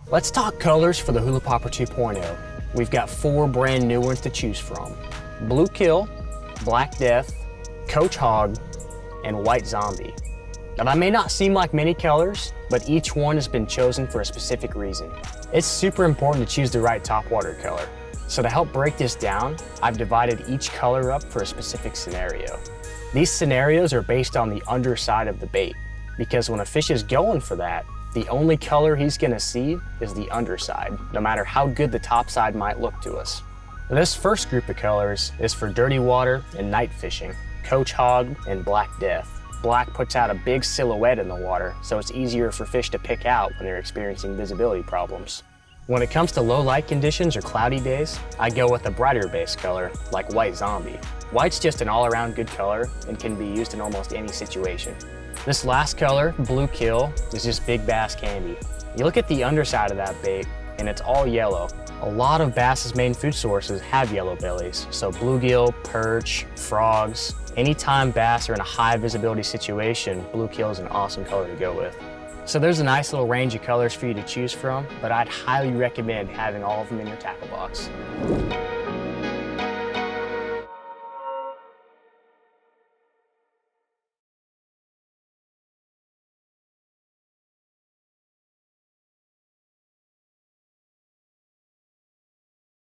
Let's talk colors for the Hula Popper 2.0. We've got 4 brand new ones to choose from: Bluegill, Black Death, Coach Hog, and White Zombie. Now that may not seem like many colors, but each one has been chosen for a specific reason. It's super important to choose the right topwater color. So to help break this down, I've divided each color up for a specific scenario. These scenarios are based on the underside of the bait, because when a fish is going for that, the only color he's gonna see is the underside, no matter how good the top side might look to us. This first group of colors is for dirty water and night fishing, Coach Hog and Black Death. Black puts out a big silhouette in the water, so it's easier for fish to pick out when they're experiencing visibility problems. When it comes to low light conditions or cloudy days, I go with a brighter base color, like White Zombie. White's just an all-around good color and can be used in almost any situation. This last color, Bluegill, is just big bass candy. You look at the underside of that bait, and it's all yellow. A lot of bass's main food sources have yellow bellies, so bluegill, perch, frogs. Anytime bass are in a high visibility situation, Bluegill is an awesome color to go with. So there's a nice little range of colors for you to choose from, but I'd highly recommend having all of them in your tackle box.